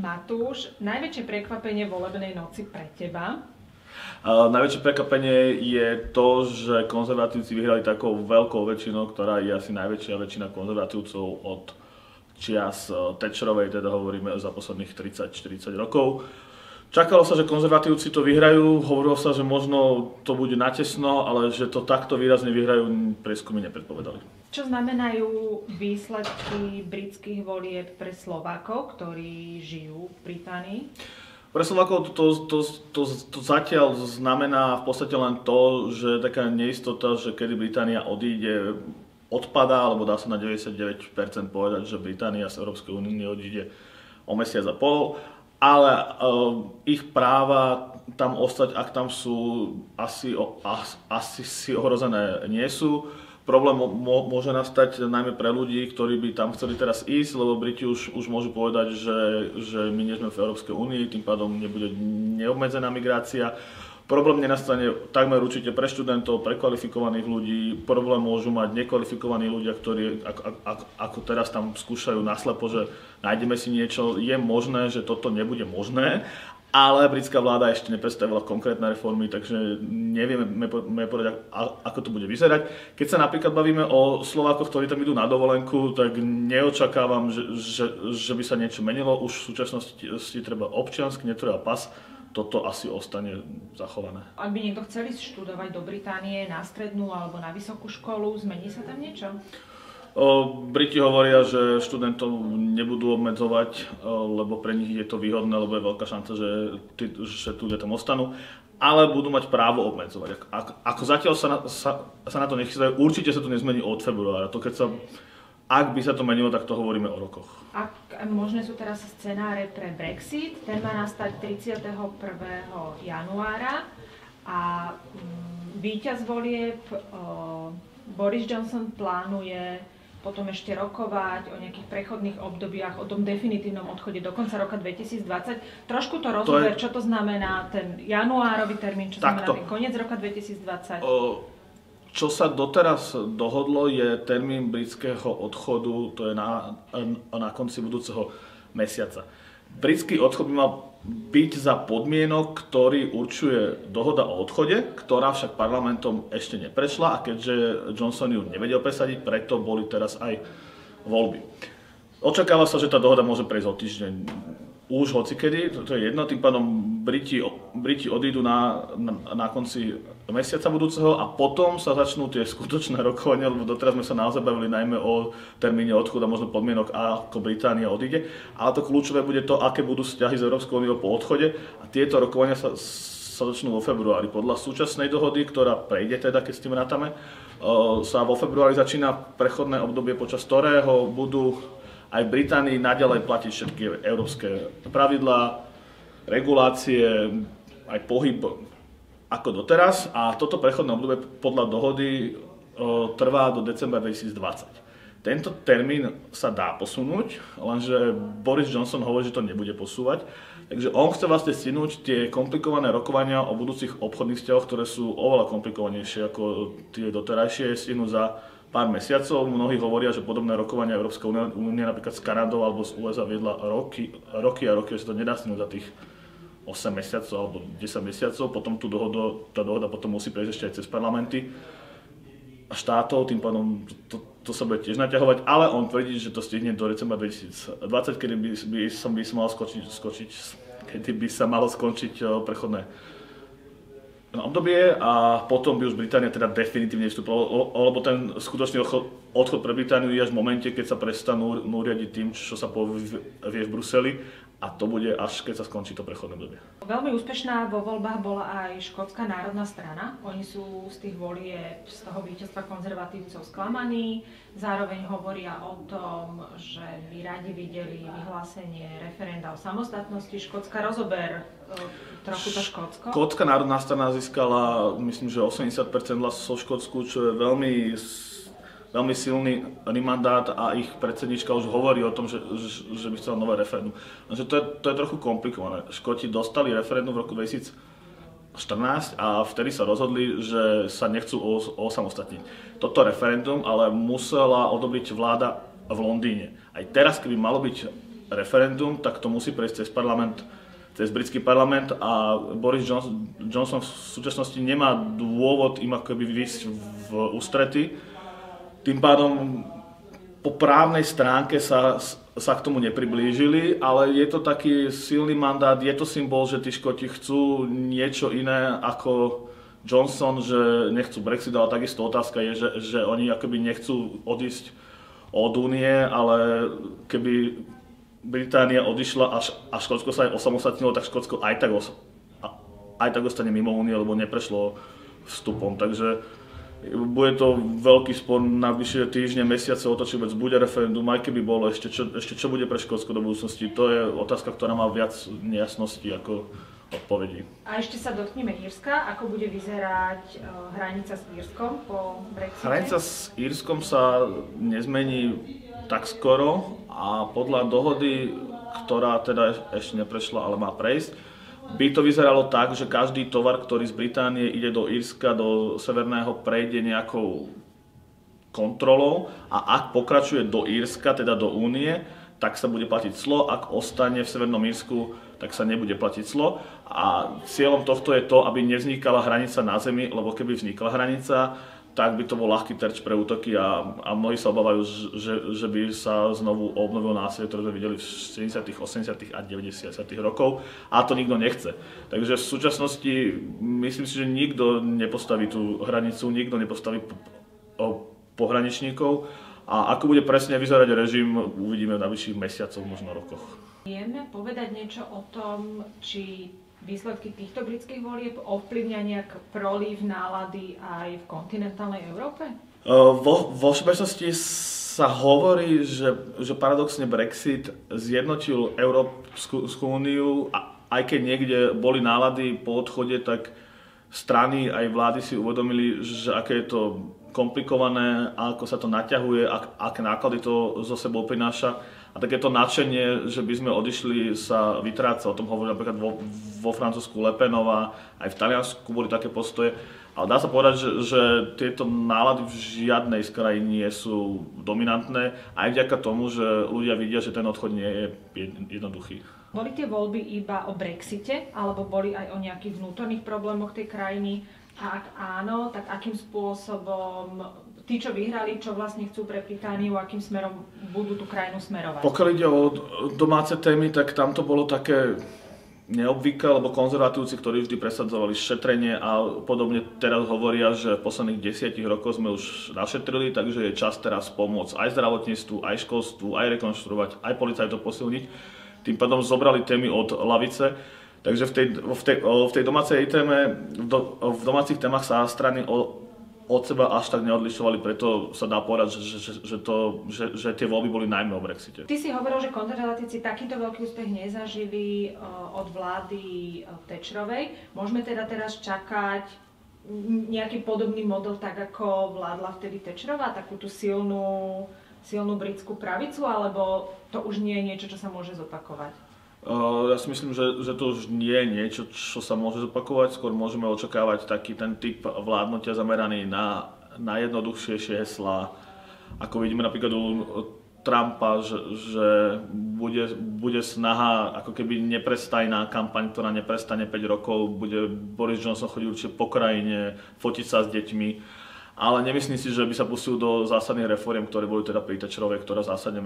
Matúš, najväčšie prekvapenie volebnej noci pre teba? Najväčšie prekvapenie je to, že konzervatívci vyhrali takou veľkou väčšinou, ktorá je asi najväčšia väčšina konzervatívcov od čias Thatcherovej, teda hovoríme za posledných 30-40 rokov. Čakalo sa, že konzervatívci to vyhrajú, hovorilo sa, že možno to bude natesno, ale že to takto výrazne vyhrajú, prieskumy nepredpovedali. Čo znamenajú výsledky britských volieb pre Slovákov, ktorí žijú v Británii? Pre Slovákov to zatiaľ znamená v podstate len to, že taká neistota, že kedy Británia odíde, odpadá, alebo dá sa na 99% povedať, že Británia z Európskej únie odíde o mesiac a pol, ale ich práva tam ostať, ak tam sú, asi si ohrozené nie sú. Problém môže nastať najmä pre ľudí, ktorí by tam chceli teraz ísť, lebo Briti už môžu povedať, že my nie sme v Európskej únii, tým pádom nebude neobmedzená migrácia. Problém nenastane takmer určite pre študentov, pre kvalifikovaných ľudí. Problém môžu mať nekvalifikovaní ľudia, ktorí ako teraz tam skúšajú naslepo, že nájdeme si niečo. Je možné, že toto nebude možné, ale britská vláda ešte nepredstavila konkrétne reformy, takže nevieme povedať, ako to bude vyzerať. Keď sa napríklad bavíme o Slovákoch, ktorí tam idú na dovolenku, tak neočakávam, že by sa niečo menilo. Už v súčasnosti si treba občiansky, netreba pas. Toto asi ostane zachované. Ak by niekto chcel ísť študovať do Británie na strednú alebo na vysokú školu, zmení sa tam niečo? Briti hovoria, že študentov nebudú obmedzovať, lebo pre nich je to výhodné, lebo je veľká šanca, že tu ľudia tam ostanú, ale budú mať právo obmedzovať. Ako zatiaľ sa na to nechystajú, určite sa to nezmení od februára. Ak by sa to menilo, tak to hovoríme o rokoch. Možné sú teraz scenáre pre Brexit. Ten má nastať 31. januára a víťaz volieb Boris Johnson plánuje potom ešte rokovať o nejakých prechodných obdobiach, o tom definitívnom odchode do konca roka 2020. Trošku to rozober, čo to znamená ten januárový termín, čo znamená ten koniec roka 2020. Čo sa doteraz dohodlo, je termín britského odchodu, to je na konci budúceho mesiaca. Britský odchod by mal byť za podmienok, ktorý určuje dohoda o odchode, ktorá však parlamentom ešte neprešla a keďže Johnson ju nevedel presadiť, preto boli teraz aj voľby. Očakáva sa, že tá dohoda môže prejsť o týždeň. Už hocikedy, to je jedno, tým pádom Briti odídu na konci mesiaca budúceho a potom sa začnú tie skutočné rokovania, lebo doteraz sme sa naozaj bavili najmä o termíne odchodu a možno podmienok, ako Británia odíde, ale to kľúčové bude to, aké budú vzťahy s Európskou úniou po odchode a tieto rokovania sa začnú vo februári. Podľa súčasnej dohody, ktorá prejde teda, keď s tým rátame, sa vo februári začína prechodné obdobie, počas ktorého budú aj v Británii naďalej platiť všetky európske pravidlá, regulácie, aj pohyb ako doteraz. A toto prechodné obdobie podľa dohody trvá do decembra 2020. Tento termín sa dá posunúť, lenže Boris Johnson hovorí, že to nebude posúvať. Takže on chce vlastne stihnúť tie komplikované rokovania o budúcich obchodných vzťahoch, ktoré sú oveľa komplikovanejšie ako tie doterajšie, stihnúť za pár mesiacov. Mnohí hovoria, že podobné rokovania Európska únie napríklad s Kanadou alebo z USA viedla roky a roky, že to nedá stihnúť za tých 8 mesiacov alebo 10 mesiacov. Potom tá dohoda potom musí prejsť ešte aj cez parlamenty a štátov, tým pádom to sa bude tiež naťahovať, ale on tvrdí, že to stihne do decembra 2020, kedy by sa malo skončiť prechodné obdobie a potom by už Británia teda definitívne vstúpila, lebo ten skutočný odchod pre Britániu je až v momente, keď sa prestanú riadiť tým, čo sa povie v Bruseli a to bude až keď sa skončí to prechodné obdobie. Veľmi úspešná vo voľbách bola aj Škótska národná strana. Oni sú z tých volieb, z toho víťazstva konzervatívcov sklamaní. Zároveň hovoria o tom, že by radi videli vyhlásenie referenda o samostatnosti. Škótska rozober trochu to Škótsko. Škótska národná strana získala, myslím, že 80% hlasov v Škótsku, čo je veľmi silný mandát a ich predsednička už hovorí o tom, že by chcela nové referendum. Takže to je trochu komplikované. Škóti dostali referendum v roku 2014 a vtedy sa rozhodli, že sa nechcú osamostatniť. Toto referendum ale musela odobriť vláda v Londýne. Aj teraz, keby malo byť referendum, tak to musí prejsť cez britský parlament a Boris Johnson v súčasnosti nemá dôvod im ako keby výjsť v ústrety. Tým pádom po právnej stránke sa k tomu nepriblížili, ale je to taký silný mandát, je to symbol, že tí Škoti chcú niečo iné ako Johnson, že nechcú Brexit, ale takisto otázka je, že oni akoby nechcú odísť od únie, ale keby Británia odišla a Škótsko sa aj osamostatnilo, tak Škótsko aj tak ostane mimo únie, lebo neprešlo vstupom. Takže bude to veľký spor na najbližšie týždne, mesiace o to, či vôbec bude referendum, aj keby bolo, ešte čo bude pre Škótsko do budúcnosti. To je otázka, ktorá má viac nejasností ako odpovedí. A ešte sa dotkneme Írska. Ako bude vyzerať hranica s Írskom po Brexite? Hranica s Írskom sa nezmení tak skoro a podľa dohody, ktorá teda ešte neprešla, ale má prejsť, by to vyzeralo tak, že každý tovar, ktorý z Británie ide do Írska, do Severného, prejde nejakou kontrolou a ak pokračuje do Írska, teda do Únie, tak sa bude platiť clo, ak ostane v Severnom Írsku, tak sa nebude platiť clo. A cieľom tohto je to, aby nevznikala hranica na zemi, lebo keby vznikla hranica, tak by to bol ľahký terč pre útoky a mnohí sa obávajú, že by sa znovu obnovilo násilie, ktoré sme videli v 70., 80. a 90. rokov a to nikto nechce. Takže v súčasnosti myslím si, že nikto nepostaví tú hranicu, nikto nepostaví pohraničníkov a ako bude presne vyzerať režim, uvidíme v najbližších mesiacoch, možno rokoch. Vieme povedať niečo o tom, či výsledky týchto britských volieb ovplyvňa nejak proliv nálady aj v kontinentálnej Európe? Vo všeobecnosti sa hovorí, že paradoxne Brexit zjednotil Európsku úniu a aj keď niekde boli nálady po odchode, tak strany aj vlády si uvedomili, že aké je to komplikované, ako sa to naťahuje, aké náklady to zo sebou prináša. A takéto nadšenie, že by sme odišli, sa vytráca. O tom hovorí napríklad vo Francúzsku Le Penová, aj v Taliansku boli také postoje. Ale dá sa povedať, že tieto nálady v žiadnej z krajín nie sú dominantné, aj vďaka tomu, že ľudia vidia, že ten odchod nie je jednoduchý. Boli tie voľby iba o Brexite, alebo boli aj o nejakých vnútorných problémoch tej krajiny? A ak áno, tak akým spôsobom tí, čo vyhrali, čo vlastne chcú pre Britániu, akým smerom budú tú krajinu smerovať? Pokiaľ ide o domáce témy, tak tam to bolo také neobvyklé, lebo konzervatívci, ktorí vždy presadzovali šetrenie a podobne teraz hovoria, že v posledných 10 rokoch sme už našetrili, takže je čas teraz pomôcť aj zdravotníctvu, aj školstvu, aj rekonštruovať, aj policajtov posilniť. Tým pádom zobrali témy od lavice. Takže v tej domácej téme, v domácich témach sa strany od seba až tak neodlišovali, preto sa dá povedať, že tie voľby boli najmä o Brexite. Ty si hovoril, že konzervatívci takýto veľký úspech nezažili od vlády Thatcherovej. Môžeme teda teraz čakať nejaký podobný model, tak ako vládla vtedy Thatcherová, takú tú silnú britskú pravicu, alebo to už nie je niečo, čo sa môže zopakovať? Ja si myslím, že to už nie je niečo, čo sa môže zopakovať. Skôr môžeme očakávať taký ten typ vládnutia zameraný na jednoduchšie heslá. Ako vidíme napríklad u Trumpa, že bude snaha, ako keby neprestajná kampaň, ktorá neprestane 5 rokov. Bude Boris Johnson chodiť určite po krajine, fotiť sa s deťmi. Ale nemyslím si, že by sa pustil do zásadných reforiem, ktoré boli teda pri Thatcherovej, ktorá zásadne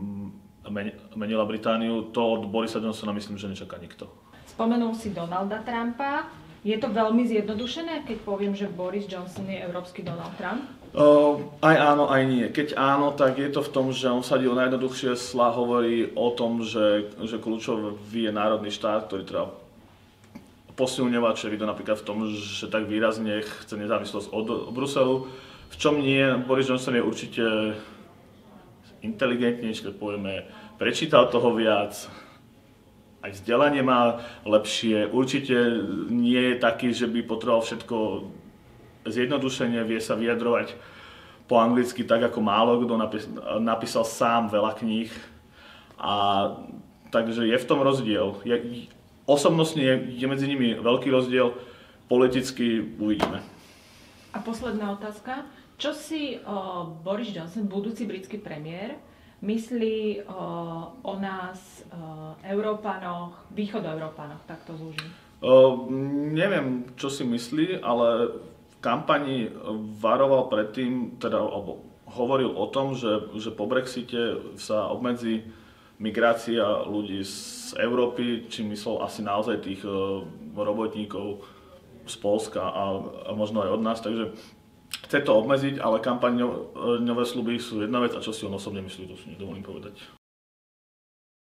menila Britániu. To od Borisa Johnsona myslím, že nečaká nikto. Spomenul si Donalda Trumpa. Je to veľmi zjednodušené, keď poviem, že Boris Johnson je európsky Donald Trump? Aj áno, aj nie. Keď áno, tak je to v tom, že on sadil najjednoduchšie slá, hovorí o tom, že kľúčový je národný štát, ktorý treba posilňovať, čo je vidno napríklad v tom, že tak výrazne chce nezávislosť od Bruselu. V čom nie, Boris Johnson je určite inteligentnejší, keď povieme, prečítal toho viac, aj vzdelanie má lepšie, určite nie je taký, že by potreboval všetko zjednodušenie, vie sa vyjadrovať po anglicky tak, ako málo kto napísal sám veľa kníh. Takže je v tom rozdiel. Osobnostne je medzi nimi veľký rozdiel, politicky uvidíme. A posledná otázka. Čo si Boris Johnson, budúci britský premiér, myslí o nás, Európanoch, východoeurópanoch, tak to zúžim? Neviem, čo si myslí, ale v kampani varoval predtým, teda hovoril o tom, že po Brexite sa obmedzí migrácia ľudí z Európy, či myslel asi naozaj tých robotníkov z Poľska a možno aj od nás, takže chce to obmedziť, ale kampaňové sľuby sú jedna vec a čo si on osobne myslí, to si nedovolím povedať.